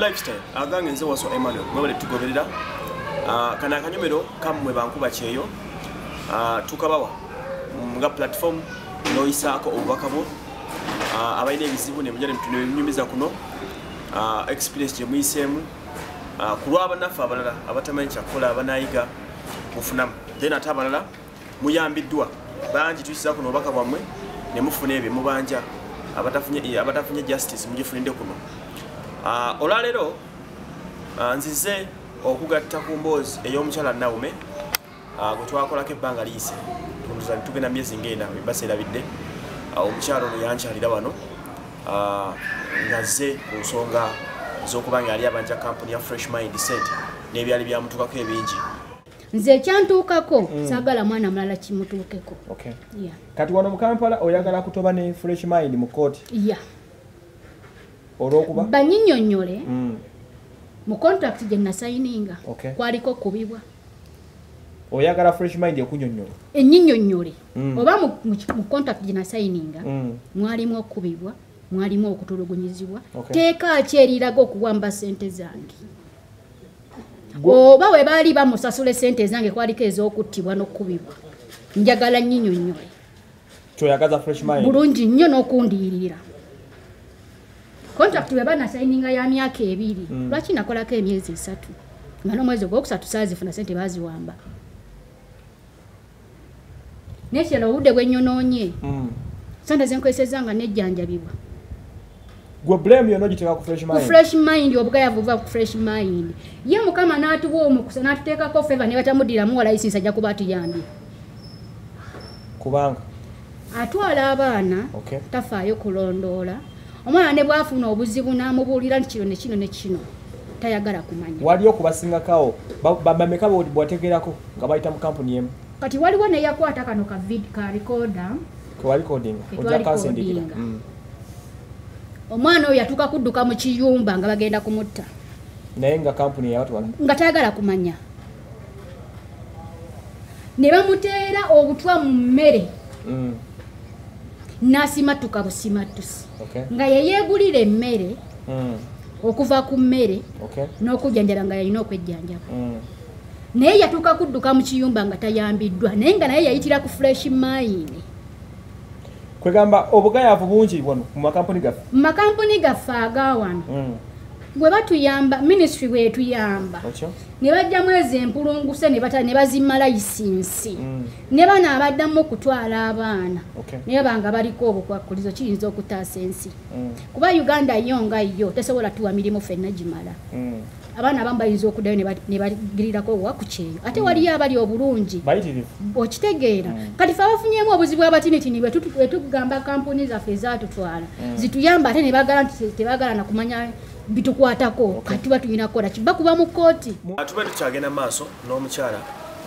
lifestyle agange nze waso Emmanuel mwebale tugoberera kana akanyomero kamwe bankuba kyeyo tukabawa nga platform noyisaako obubaka bwo abayina ebizibu ne mujja ne nyumiza kuno experience gye muyiseemu kulwaba naffe abalala abatamanyi kyakukola abanayiga mufunamu then ate abalala muyambiddwa bangi tuyisa kuno obubaka bwammwe ne mufuna ebyo mubanja abatafunye justice mugifunide kuno olwaleero nzize okugatta ku mboozi ey'omukyala Naume gwe twakolako ebbanga liyise tugenda myezi ng'ena baseerabidde omukyala ono yankyalira wano nga zze ku nsonga z'okuba nga yali abanja kampuni ya Fresh Mind Sente n'ebyali byamutuukako ebingi. Nze ekyantuukako saagala mwana mulala kimutuukeko. Okay. Yeah. Kati wano mu Kampala oyagala kutoba ne Fresh Mind mu kooti? Yeah. Olw'okuba? Banyinyonnyole mu contract gye nasayininga kwaliko kubibwa. Oyagala Fresh Mind ekunnyonnyola? Ennyinyonnyole. Oba mu contract gye nasayininga mwalimu okubibwa, mwalimu okutulugunyizibwa. Teeka ki eriraga okuwamba sente zange? Oba we baali bamusasula sente zange kwaliko ez'okuttibwa n'okubibwa. Njagala nnyinyonnyole. Kyoyagaza Fresh Mind? Bulungi nnyo n'okundiirira. Contract we banasayininga ya myaka 2. Lwaki nakolako emyezi 3? Nga n'omwezi ogwokusatu saazifuna sente baziwamba. Nekiro obudde bwenyonoonye. Sente zenkozesezanga nejjanjabibwa. Gwe blame yono giteka ku Fresh Mind? Ku Fresh Mind obugayavu buva ku Fresh Mind. Ye Mukama n'atuwa omukusa n'atuteekako favor ne batamudiramu license ajja kuba atuyambye. Kubanga? Atwala abaana tafaayo kulondoola. Omwana ne bwafuna obuzibu n'amubuulira nti kino ne kino ne kino tayagala kumanya. Waliyo kubasingakawo bameka bwategerako nga bayita mu kampuni emu? Kati waliwo ne yakwata kano ka recorder. Kwa recording? Ojja kansindikira. Omwana oyo yatuuka kudduka mu kiyumba nga bagenda kumutta. Naye nga kampuni yabatwala? Nga tayagala kumanya. Ne bamuteera obutwa mu mmere. N'asimatuka busimatusi. Nga yeyeegulira emmere okuva ku mmere n'okujjanjaba nga yalina okwejjanjaba. Naye yatuuka kudduka mu kiyumba nga tayambiddwa, naye nga naye yayitira ku Fresh Mind. Kwegamba obugayavu bungi wano mu makampuni gaffe? Mu makampuni gaffe agawano bwe batuyamba, ministry bwetuyamba ne bajjamu ez'empulunguse ne bazimma layisinsi ne bano abaddamu okutwala abaana naye banga baliko obukwakkulizo kiyinza okutaasa ensi kuba Uganda yo nga yo tesobola tuwa mirimu ffenna gimala. Abaana abamu bayinza okuddayo ne bagirirako wakukyeyo ate waliyo abali obulungi okitegeera. Kati fe abafunyemu obuzibu abatinitini bwe tugamba kampuni zaffe ezatutwala zituyamba ate ne bagala nti tebagala na kumanya bitukwatako kati tuba tulina kukola kiba kuba mu kkooti. Tuba tukyagenda maaso n'omukyala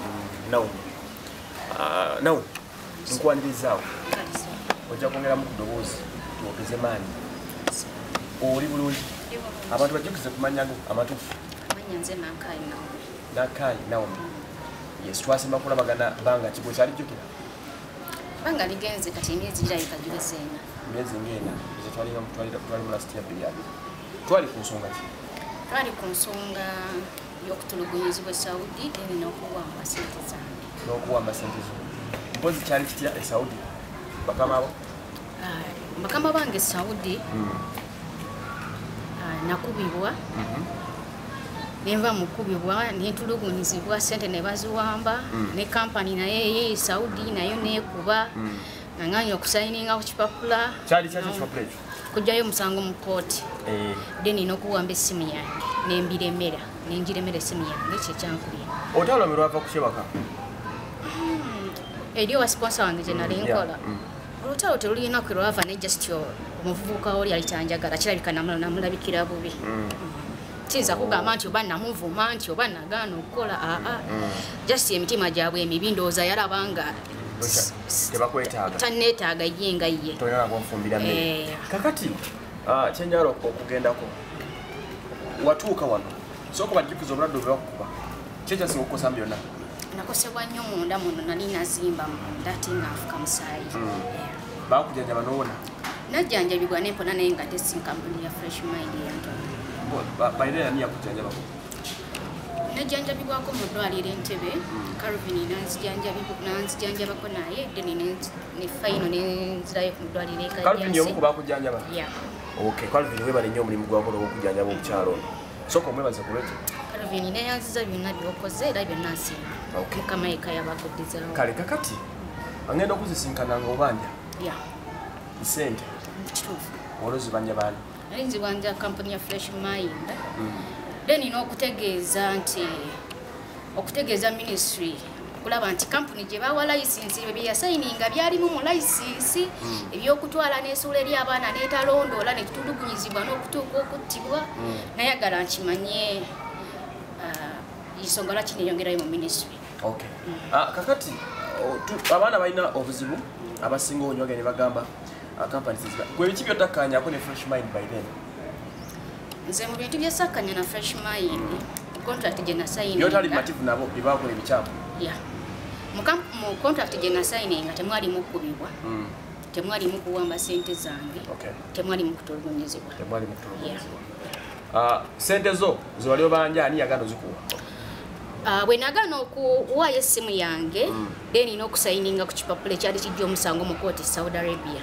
Naume nkwanirizzaawo ojja kwongeramu ku ddoboozi tuwogeze maanyi. Oli bulungi? Abantu bajjukize kumanyago amatuufu. Nze Nakaayi Naume. Yes, twasemba kulabagana banga kigo kyali jjukira? Banga ligenze kati emyezi girabika giweze 4. Emyezi ng'ena ze twali mu last year period. Twali ku nsonga ki? Twali ku nsonga y'okutulugunyizibwa Saudi n'okuwamba sente zange. N'okuwamba sente zo. Mpozi kyali kitya e Saudi? Bakama abo? Bakama bange Saudi nakubibwa nenva mukubibwa nentulugunyizibwa sente ne baziwamba ne kampani naye Saudi nayo nekuba nanganya okusayininga ku kipapula. Kyali kyaki kipapula ekyo? Kujjayo musango mu kooti. Deni n'okuwamba essimu yange nembiremera nenjiremera essimu yange ekyo kyankulira. Otalomerwa ava ku kyebaka? Eri wa sponsor wange gye nali nkola. Olutalo terulina kwirwava ne just omuvubuka oli alitanjagala kirabika namulabikira bubi. Kiyinza kugamba nti oba namuvuma nti oba nagaana okukola just emitima gyabwe emibi ndowooza yalabanga tanneetaaga ye nga ye. Kakati kyenjala okugendako watuuka wano sooka bajjukiza obulwadde obwakukuba kyekyasinga okukosa byonna? Nakosebwa nnyo munda muno nali nazimba munda ate nga nfuka musaayi. Bakujjanjaba n'owona? Najjanjabibwa nempona naye nga tesi kampuni ya Fresh Mind yange. bayirena niya kujanjaba najjanjabibwako mu ddwaliro Entebbe Calvin nanzijanjabako naye then ne final nenzirayo ku ddwaliro Ekayyansi. Calvin yomuku bakujanjaba? Yeah. Okay, Calvin webale nnyo omulimu gwako ogw'okujanjaba omukyalo ono. Sooka omwebaze ku lwekyo. Calvin neyanziza byonna by'okoze era byonna nsiima. Okay. Mukama eka yabaguddizawo. Kale kakati angenda okuzisinkana ng'obanja? Yeah. Sente? Kituufu. Olwozibanja baani? Nzibanja kampuni ya Fresh Mind. Then n'okutegeeza nti okutegeeza ministry kulaba nti kampuni gye bawa license bye yasayininga byalimu mu license ebyokutwala n'esuula eri abaana n'etalondoola nekitulugunyizibwa n'okutuuka okuttibwa nayagala nkimanye ensonga lwaki neeyongerayo mu ministry. Okay. Kakati abaana balina obuzibu abasinga onyoge ne bagamba companies gwe biki by'otakkaanyako ne Fresh Mind by then? Nze mu bintu byasakkanya na Fresh Mind contract gye nasayininga byotali mativu nabo byebakola ebikyamu? Yeah. Mu contract gye nasayininga temwalimu kubibwa, temwalimu kuwamba sente zange, temwalimu kutulugunyizibwa. Temwalimu kutulugunyizibwa. Sente zo ziwali obanja ani yagano zikuwa? Bwe nagana okuwaayo essimu yange then n'okusayininga ku kipapula ekyali kijja omusango mu kooti Saudi Arabia.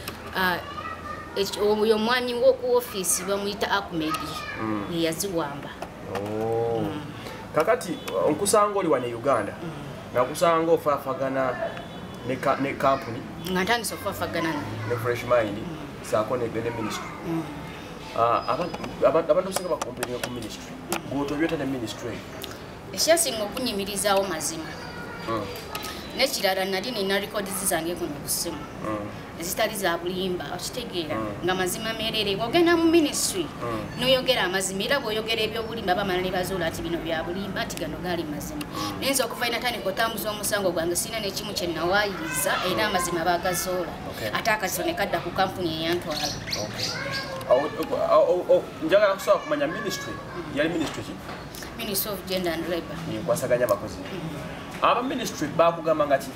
Oyo omwami w'oku ofiisi bamuyita Ahmed ye yaziwamba. Kakati nkusanga oli wano e Uganda nakusanga ofaafagana ne company nga ntandise okufaafagana ne Fresh Mind saako ne ministry. Abantu osinga bakompelinga ku ministry gwotobyota ne ministry ekyasinga okunyimirizaawo mazima n'ekirala nali nina records zange kuno ku ssimu ezitali za bulimba okitegeera nga mazima meerere ogenda mu ministry n'oyogera amazima era bw'oyogera ebyobulimba bamala ne bazuula ati bino bya bulimba ati gano gaali mazima nayinza okuva inatandika otambuza omusango gwange sirina n'ekimu kye nawaayiriza era amazima baagazoola ate akazito ne kadda ku kampuni eyantwala. Njagala kusobola kumanya ministry yali ministry ki? Ministry of Gender and Labour. Nkwasaganya abakozi. Aba ministry bakugamba ngati?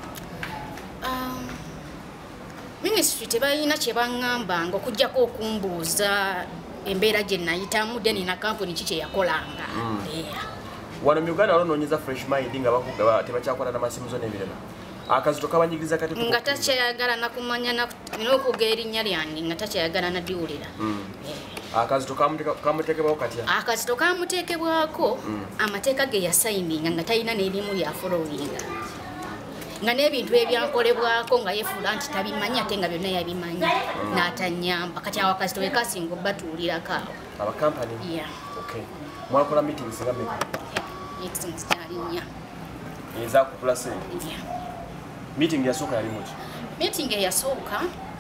Ministry tebalina kye baŋŋambanga okuggyako okumbuuza embeera gye nayitamu then na kampuni ki kye yakolanga. Wano mu Uganda wanoonyeza Fresh Mind nga bakugaba tebakyakola n'amasimu zo n'ebirala. Akazito kabanyigiriza kati nga takyayagala nakumanya n'okwogera erinnya lyange nga takyayagala nadiwulira. Akazito kamuteekebwako katya? Akazito kamuteekebwako amateeka ge yasayininga nga talina n'erimu lya followinga nga n'ebintu ebyankolebwako nga yefuula nti tabimanyi ate nga byonna yabimanya n'atanyamba kati awo akazito we kasinga obbatuulirako awo. Abakampani? Mwakola meetings nga mmeka? Meetings gyali nnya. Ezakupula sente? Meeting yasooka yali muki? Meeting eyasooka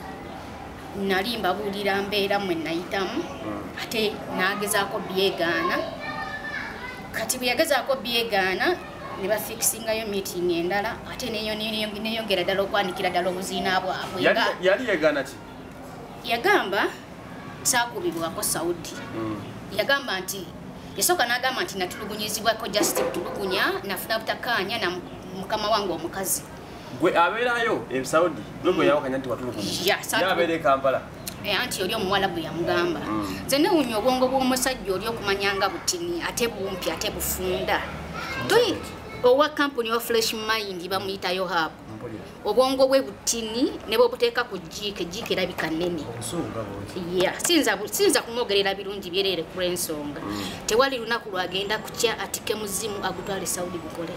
nali mbabuulira mbeera mwe nayitamu ate n'agezaako byegaana kati bwe yagezaako byegaana ne bafikisingayo meeting endala ate neyongera ddala okwanikira ddala obuziina bwabwe. Yali yegaana ki? Yagamba saakubibwako Saudi. Yagamba nti yasooka n'agamba nti natulugunyizibwako just kutulugunya nafuna butakkaanya na mukama wange omukazi. Gwe abeerayo e Saudi gwe yawakanya nti watulugunya? Abeera e Kampala? Anti oli omuwarabu yamugamba. Nze newunya obwongo bw'omusajja oli okumanyanga butini ate bumpi ate bufunda. Owa kampuni wa Fresh Mind bamuyitayo hapo. Obwongo bwe butini ne bwobuteeka ku jiike erabika nnene. Sinza kumwogerera birungi byerere ku lw'ensonga. Tewali lunaku lwagenda kukya atike muzimu agutwale Saudi gukole.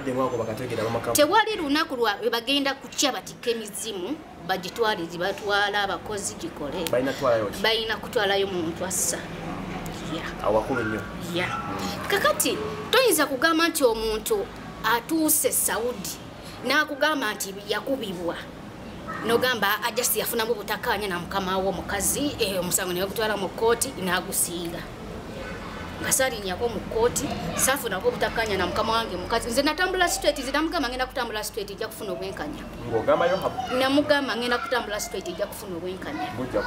Tewali lunaku lwe bagenda kukya batike mizimu bagitwale zibatwala abakozi gikole. Balina kutwalayo muntu assa. Awakulu nnyo. Kakati toyinza kugamba nti omuntu atuuse Saudi n'akugamba nti yakubibwa n'ogamba ajasi yafunamu butakkaanya na mukama we omukazi omusango ne bagutwala mu kkooti n'agusiiga nga saalinyako mu kkooti saafunako butakkaanya na mukama wange mukazi. Nze natambula straight namugamba ngenda kutambula straight ejja kufuna obwenkanya. Namugamba ngenda kutambula straight ejja kufuna obwenkanya.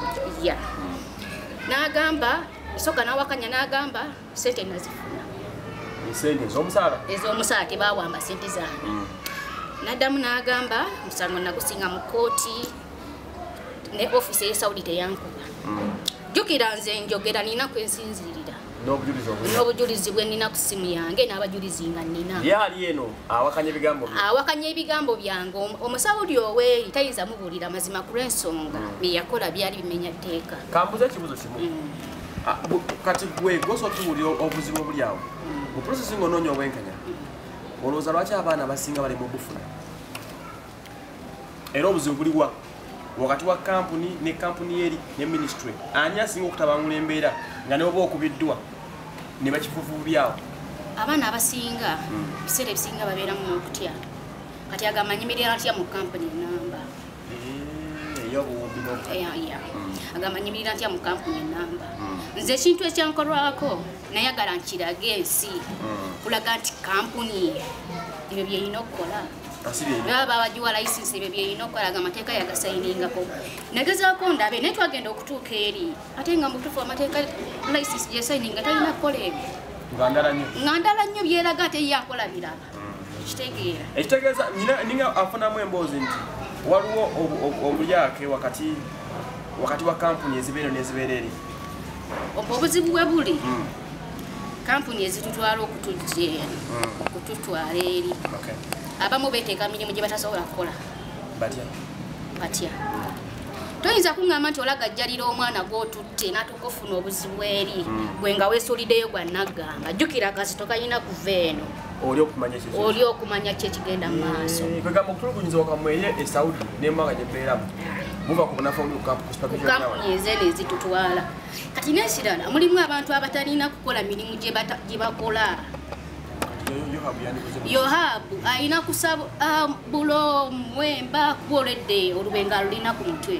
N'agamba soka n'awakanya n'agamba sente nazifuna. Sente ez'omusaala? Ez'omusaala tebawamba sente zange. Naddamu n'agamba musango nagusinga mu kkooti ne office ye Saudi teyankuba jukira nze njogera nina kwensinzirira n'obujulizi bwe nina ku simu yange n'abajulizi nga nina yali eno awakanya ebigambo byange omusaudi owe tayinza mubulira mazima ku lw'ensonga byeyakola byali bimenya tteeka kambuza ekibuzo kimu kati gwe goso tuwulira obuzibu obuli awo mu processing onoonya obwenkanya olowooza lwaki abaana abasinga bali mu bufuna era obuzibu buliwa wakati wa kampuni ne kampuni eri ne ministry ani asinga okutabangula embeera nga neoba okubiddwa ne bakivuvubyawo abaana abasinga biseera ebisinga babeeramu n'okutya kati agamanyimirira atya mu kampuni enamba agamanyimirira atya mu kampuni enamba nze ekintu ekyankolwako nayagala nkirage ensi kulaga nti kampuni ebyo byeyina okukola baba babagiwa license ebyo byeyina okukolaga amateeka yagasayiningako nagezaako ndabe naye twagenda okutuuka eri ate nga mutuufu amateeka license gyesayininga talina kukola ebyo nga ndala nnyo byeraga ate yakola birala kitegeera ekitegeeza ninga afunamu emboozi nti waliwo obulyake wakati wa kampuni ezibeera n'ezibeera eri obuzibu bwe buli kampuni ezitutwala okutujja okututwala eri abamu beteeka mirimu gye batasobola kukola batya toyinza kuŋŋamba nti olagajjalira omwana gw'otutte n'atuuka ofuna obuzibu eri gwe nga weesuuliddeyo gwa naggamba jjukira kazito kayina kuva eno oli okumanya ki ekigenda mu maaso kwegamba okutulugunyiza wakamweye e Saudi n'emmanga gye mbeeramu muva ku bunafu kampuni ezeeno ezitutwala kati n'ekirala mulimu abantu abatalina kukola mirimu gye bakola yohabu ayina kusaba bulo mwemba kuboledde olubenga lulina ku mutwe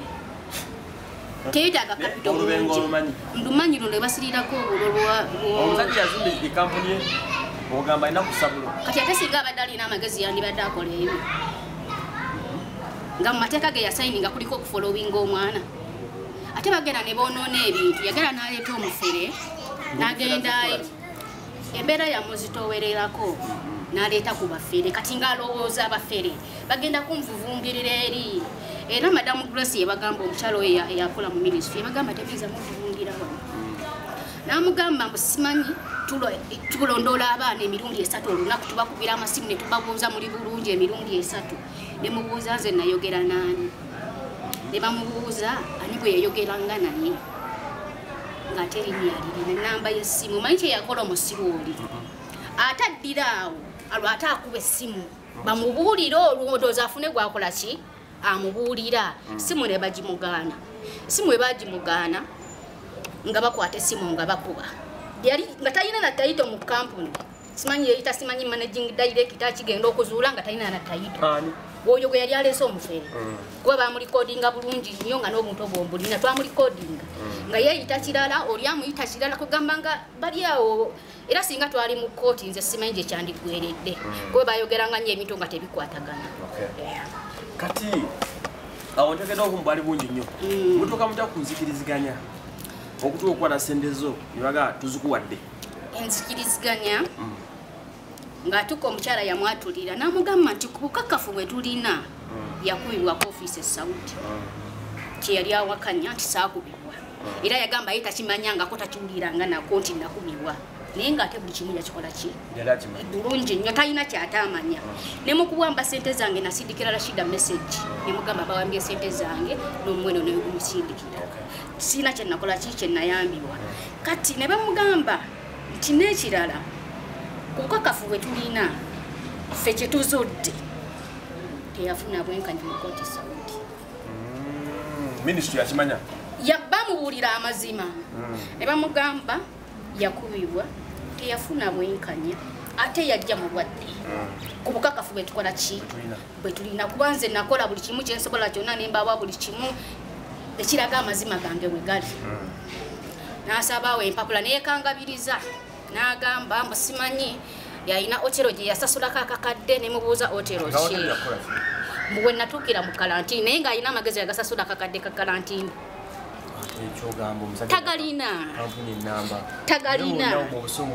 teetaga kapito ndumanyi luno basirirako omusajja yazimba ekampuni ye ogamba ayina kusabulo kati ate singa abadde alina amagezi yandibadde akola ebyo nga mu mateeka ge yasayininga kuliko okufolowinga omwana ate bagenda ne boonoona ebintu yagenda n'aleeta omufere n'agenda embeera yamuzitoowererako n'aleeta ku bafere kati ng'alowooza abafere bagenda kunvuvumbirira eri era madamu Grace yebagamba omukyalo oyo eyakola mu ministry yebagamba tebiyinza muvuvungira wano n'amugamba mbu simanyi tulondoola abaana emirundi 3 olunaku tubakubira amasimu ne tubabuuza muli bulungi emirundi 3 ne mubuuza nze nayogera naani ne bamubuuza ani bwe yayogeranga naye ng'ate erinnya lirina namba y'essimu manyi kye yakola omusiru oli ate addira awo alwate akuba essimu bamubuulira olwodooza afune gwakola ki amubuulira simu ne bagimugaana simu we bagimugaana nga bakwata essimu nga bakuba yali nga talina na tayito mu kampuni simanyi yeyita simanyi managing director kigenda okuzuula nga talina na tayito oyo gwe yali aleese omufere kuba bamulikodinga bulungi nnyo nga n'obuntu obwombulina twamulikodinga nga yeyita kirala oli amuyita kirala kugamba nga bali awo era singa twali mu kooti nze simanyi gye kyandigweredde kuba bayogeranga nnyo ebintu nga tebikwatagana kati awo ntegedde obumu bwali bungi nnyo mutuuka mutya kunzikiriziganya okutuuka okuba na sente zo nebaga tuzikuwadde enzikiriziganya ng'atuuka omukyala yamwatulira n'amugamba nti ku bukakafu bwe tulina yakubibwako ofiisi e Saudi kye yali awakanya nti saakubibwa era yagamba ye takimanyangako takiwuliranga nako nti nakubibwa naye ng'ate buli kimu yakikola ki bulungi nnyo talina kyataamanya ne mu kuwamba sente zange nasindikira Rashida message ne mugamba bawambye sente zange n'omweno negumusindikira sina kye nakola ki kye nayambibwa kati ne bamugamba nti n'ekirala kukakafu bwe tulina ffe kye tuzodde teyafuna bwenkanya mu kooti Saudi ministry yakimanya bamubuulira amazima ne bamugamba yakubibwa teyafuna bwenkanya ate yajja mulwadde ku bukakafu bwe tukola ki bwe tulina kuba nze nakola buli kimu kyensobola kyonna nembawa buli kimu ekiraga amazima gange bwe gali n'asabaawo empapula neekangabiriza n'agamba mbu simanyi yalina otero gye yasasulako akakadde ne mubuuza otero ki bwe natuukira mu kalantiini naye ng'alina amagezi agasasula akakadde ka kalantiini tagalina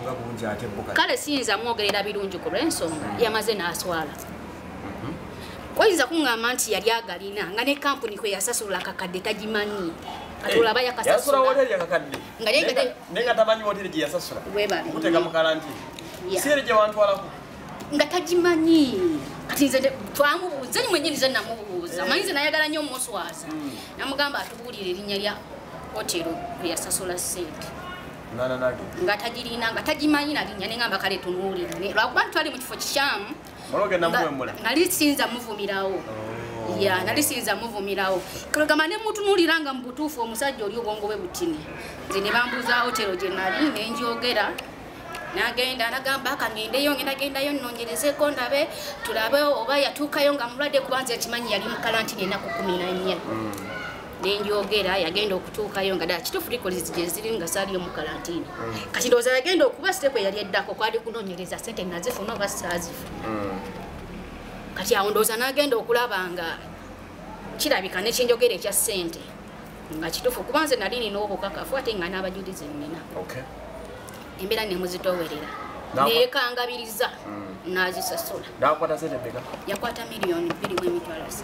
kale siyinza mwogerera birungi ku lw'ensonga yamaze n'aswala Wayinza kungamba nti yali agalina nga ne kampuni kwe yasasula akakadde tagimanyi. Atulaba yakasasula. Yasasula hoteli yakakadde. Nga tamanyi hoteli gye yasasula. Kutega mu karantini. Siri gye wantwalako. Nga tagimanyi. Kati nze twamubuuza nyi mwennyini nze namubuuza. Manyi nze nayagala nnyo omuswaza. Namugamba atubuulire erinnya lya hoteli kwe yasasula sente. Nga tagirina nga tagimanyi nalinnya nengamba kale tunuulira. Lwakuba twali mu kifo kikyamu. Nali sinza muvumirawo. Ya, nali sinza muvumirawo. Kagamba ne mutunuulira nga mu butuufu omusajja oli obwongo bwe butini. Nze ne bambuuza hoteli gye nali ne njogera. Nagenda nagamba akangendeyo ngendagendayo nnongerezeko ndabe tulabe oba yatuukayo nga mulwadde kubanza yakimanyi yali mu karantini ennaku 14. Nenjogera yagenda okutuukayo nga ddala kituufu likolizi gye ziri nga saaliyo mu karantini. Kati ndowooza yagenda okuba siteekwe yali eddako kwali kunoonyereza sente nazifuna oba saazifuna. Kati awo ndowooza n'agenda okulaba nga kirabika n'ekyenjogera ekya ssente nga kituufu kuba nze nali nina obukakafu ate nga n'abajulizi nnina. Embeera ne muzitowerera neekangabiriza n'azisasula. N'akwata sente bbeka? Yakwata miliyoni 2.3.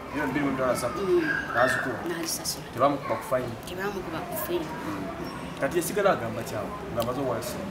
N'azisasula. Tebamukuba ku fayini? Tebamukuba ku fayini. Kati esigala agamba kyawe ng'amaze owa sente?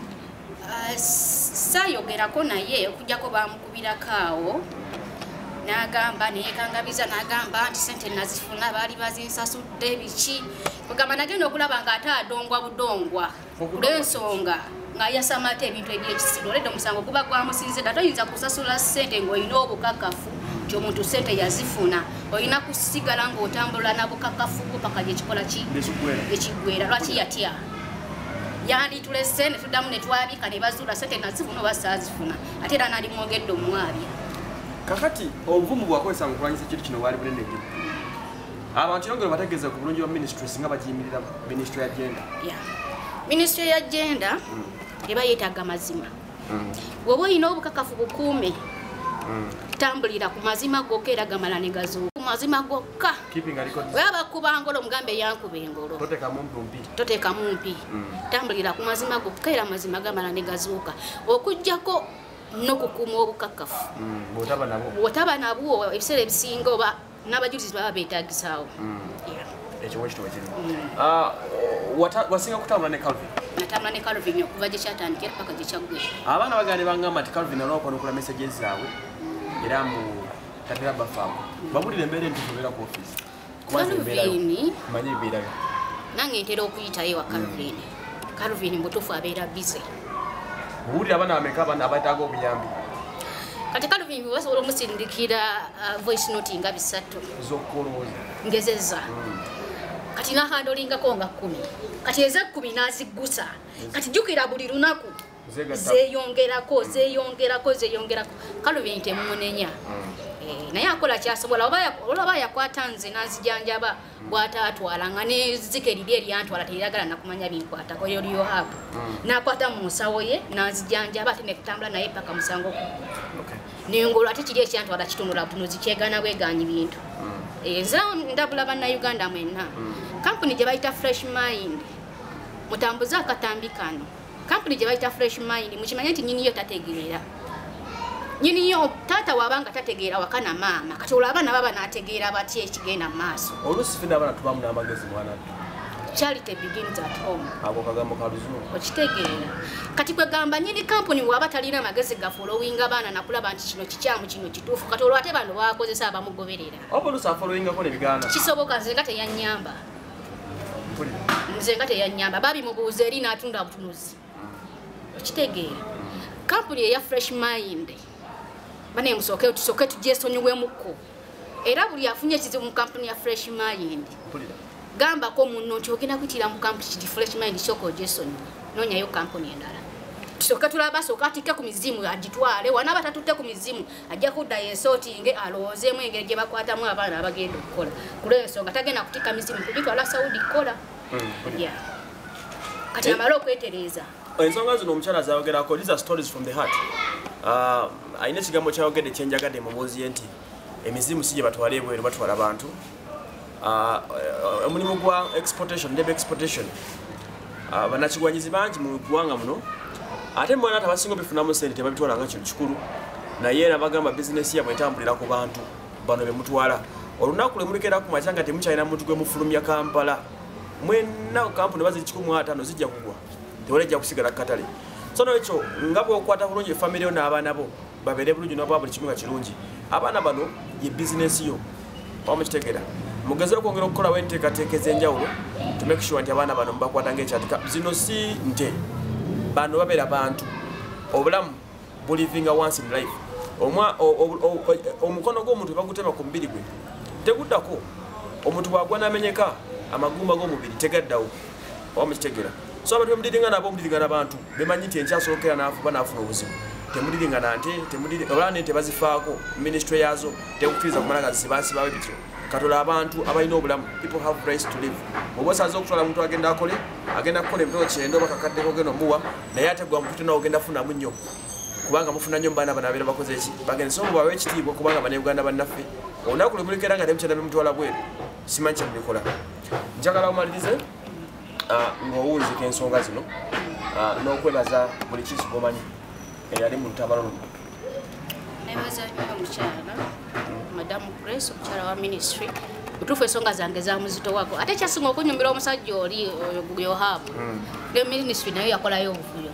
Saayogerako naye okujjako bamukubirako awo. N'agamba neekangabiza n'agamba nti sente nazifuna baali bazinsasudde biki. Kugamba nagenda okulaba ng'ate adongwa budongwa. Olw'ensonga ng'ayasamata ebintu eby'ekisiru. Oledde omusango guba gwamusinze dda toyinza kusasula ssente ng'olina obukakafu nti omuntu ssente yazifuna. Olina kusigala ng'otambula na bukakafu bwo paka gyekikola ki? Ekiggwera. Lwaki yatya? Yanditulese ne tuddamu ne twabika ne bazuula ssente nazifuna oba saazifuna. Ate era nali mwogedde omwabya. Kakati obuvumu bwakozesa mu kulwanyisa ekintu kino bwali bunene nnyo. Abantu yongera bategeeza ku bulungi bwa ministry singa bagiyimirira ministry ya gender. Ministry ya gender eba yeetaaga mazima. Bw'oba olina obukakafu bukuume. Tambulira ku mazima gokka era gamala ne gazuuka. Ku mazima gokka. Weba kuba ngolo mugambe yankuba engolo. Toteeka mumpi. Tambulira ku mazima gokka era mazima gamala ne gazuuka. Okujjako n'okukuuma obukakafu. Bw'otaba nabwo ebiseera ebisinga oba n'abajulizi baba beetaagisaawo. Ekyo ekituwa kirimu. Wasinga kutambula ne Calvin? Natambula ne Calvin okuva gye kyatandikira paka gye kyaggwera. Abaana bagande bangamba nti Calvin olw'okwanukula messages zaabwe era mu tatera bafaamu. Babulira embeera entuufu ebeera ku ofiisi. Calvin manyi ebeerayo. Nange ntera okuyitayo wa Calvin. Calvin mutuufu abeera busy. Buulira abaana bameka abaana abataaga obuyambi. Kati Calvin basobola omusindikira voice note nga 3 z'okulowooza ngezeza. Kati nahandolingako nga 10. Kati eza 10 n'aziggusa. Kati jjukira buli lunaku zeeyongerako. Calvin temumunenya. Naye akola kyasobola olaba yakwata nze n'azijanjaba bw'ataatwala nga n'ezzike liri eryantwala teryagala nakumanya binkwatako yoliyo hapo. N'akwata mu nsawo ye n'azijanjaba ate ne kutambula naye paka musango ku. Nengolo ate kiri ekyantwala kitunula butunuzi kyegana bweganyi bintu. Nze ndabula bannayuganda mwenna. Kampuni gye bayita Fresh Mind mutambuza akatambi kano. Kampuni gye bayita Fresh Mind mukimanye nti nnyini yo tategeera. Nyini yo tata wabanga tategeera wakana maama kati olabana baba nategeera batye ekigenda mu maaso. Oluusi fina abana tubamu n'amagezi mwana. Charity begins at home. Ako kagambo kaluzungu. Okitegeera. Kati kwe gamba nyini kampuni waba talina magezi ga following abaana nakulaba nti kino kikyamu kino kituufu kati olwate bano bakozesa abamugoberera. Obulusa following ako ne bigana. Kisoboka nze nga teyanyamba. Nze nga teyanyamba babi mubuuza eri n'atunda butunuzi. Okitegeera. Kampuni eya Fresh Mind. Bane musoke tusoke tujesonyiwemuko. Era buli afunye ekizibu mu kampuni ya Fresh Mind. Gamba ko munno kyogenda kutira mu kampuni ki Fresh Mind soko Jason nonya yo kampuni endala tusoka tulaba soka atika ku mizimu agitwale wana batatutte ku mizimu ajja kudda yesotinge alozeemu engeri gye bakwatamu abaana abagenda okukola kulensonga tagenda kutika mizimu kugitwala Saudi kola kati amalo okwetereza ensonga zino omukyala zayogerako these are stories from the heart. Ayina ekigambo kyayogedde kyenjagadde mu mbuzi ye nti emizimu si gye batwala ebweru batwala abantu. Omulimu gwa exportation debe exportation banakigwanyizi bangi mu ggwanga muno ate mwana abasinga bifunamu sente tebabitwala nga kintu kikulu naye nabagamba bizinesi yabwe etambulira ku bantu bano bemutwala olunaku lwe mulekera ku makya nga temukyalina muntu gwe mufulumya Kampala mwenna kampuni baziri 15 zijja kugwa tewalejja kusigala katale so n'ekyo nga bw'okwata bulungi efamire yo n'abaana bo babeere bulungi n'oba buli kimu nga kirungi abaana bano ye bizinesi yo wamukitegeera mugezera okwongera okukolawo enteekateeka ez'enjawulo to make sure nti abaana bano mubakwata ng'ekyatika zino si nte bano babeera bantu obulamu bulivinga once in life omukono gw'omuntu bagutema ku mubiri gwe teguddako omuntu bwagwa n'amenyeka amagumba g'omubiri tegaddawo wamukitegeera so abantu bemudiringa nabo mudiringa n'abantu bemanyi nti enkyasookera n'afuba n'afuna obuzibu temudiringa nante olaba nente bazifaako ministry yazo tekukkiriza kumala nga zisibasibawe bityo katola abantu abalina obulamu people have rights to live bw'oba osaze okutwala omuntu agenda akole agenda kukola ebitabo 9 oba kakaddeko ogenda omuwa naye ate gwa muntu nawe ogenda funamu nnyo kubanga mufuna nnyo mubaana bano abeera bakoze eki bagenze omubawe ekitiibwa kubanga bannayuganda bannaffe olunaku lwe mulekera nga temukyana bemutwala bweru simanyi kyemubikola njagala omalirize ng'owunzika ensonga zino n'okwebaza buli kisi gomanyi eyali mu lutabalo luno nebaza nnyo omukyala madamu Grace omukyala wa ministry butuufu ensonga zange zamuzitowako ate kyasinga okunyumira omusajja oli yohaabu ne ministry nayo yakolayo obuvuyo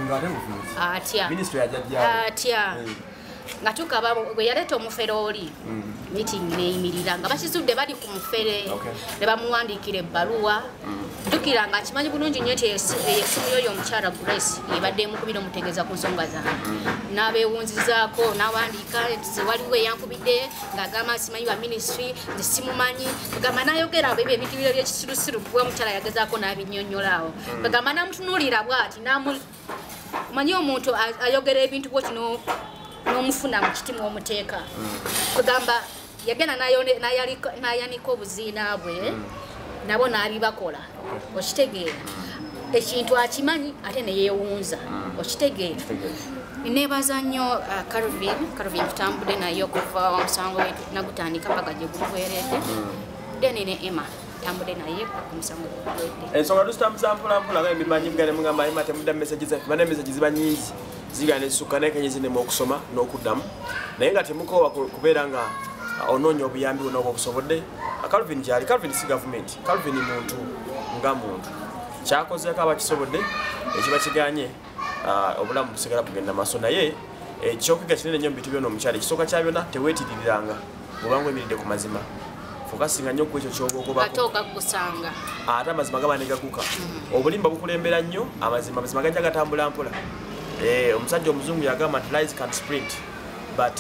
atya nga tukaba bwe yaleeta omufere oli meeting neeyimirira nga bakizudde bali ku mufere ne bamuwandiikira ebbaluwa tukira nga akimanyi bulungi nnyo nti esimu yoyo omukyala Grace yebadde emukubira omutegeeza ku nsonga zange n'abeewunzizaako n'awandiika nti waliwo eyankubidde ng'agamba simanyi ba ministry nti simumanyi agamba n'ayogera abo ebyo ebintu biro by'ekisirusiru bwe omukyala yagezaako n'abinnyonnyola awo agamba n'amutunuulira bw'ati omanyi omuntu ayogera ebintu bwoti n'omufuna mu kiti mw'omuteeka kugamba yagenda n'ayanika obuziina bwe nabo n'abibakola okitegeera ekintu akimanyi ate neyeewunza okitegeera nebaza nnyo Calvin tutambudde naye okuva omusango wetu nagutandika paka gye guweredde then ne Emma tambudde naye ku musango gwetuweredde ensonga tuzitambuza mpolampola nga ebimanyi bigane mugamba Emma temudda message zaffe bana message ziba nyingi zigane zisukka naye kenyizinemu okusoma n'okuddamu naye nga temukoowa kubeera nga onoonya obuyambi bwonna oba obusobodde Calvin gyali Calvin si gavumenti Calvin muntu nga muntu kyakozeeko abakisobodde ekiba kiganye obulamu busigala bugenda maaso naye ekyokuyiga kinene nnyo mu bintu byonna omukyala ekisooka kya byonna teweetiririranga bwobanga oyimiridde ku mazima fokasinga nnyo ku ekyo kyoba ogobako ate amazima gaba ne gaguka obulimba bukulembera nnyo amazima gajja gatambula mpola omusajja omuzungu yagamba nti lies can sprint but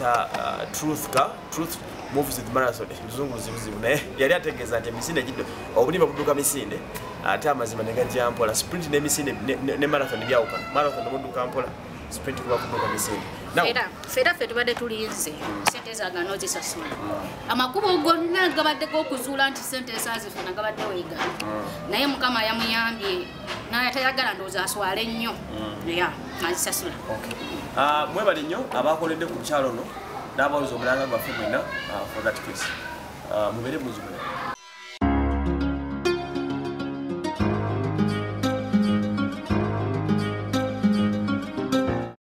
truth moves with marathon muzungu zibuzibu naye yali ategeeza nti emisinde giddo obulimba budduka misinde ate amazima ne gajja mpola sprint n'emisinde ne marathon byawukana marathon omudduka mpola sprint kuba kudduka misinde fera ffe tubadde tulinze sente zaagana ozisasula amakubo gonna gabaddeko okuzuula nti sente esaazifuna gabadde weega naye mukama yamuyambye naye tayagala ndowooza aswale nnyo azisasula mwebali nnyo abakoledde ku kyalo no n'abawuliza omulanga gwaffe mwenna for that case mubeere muzi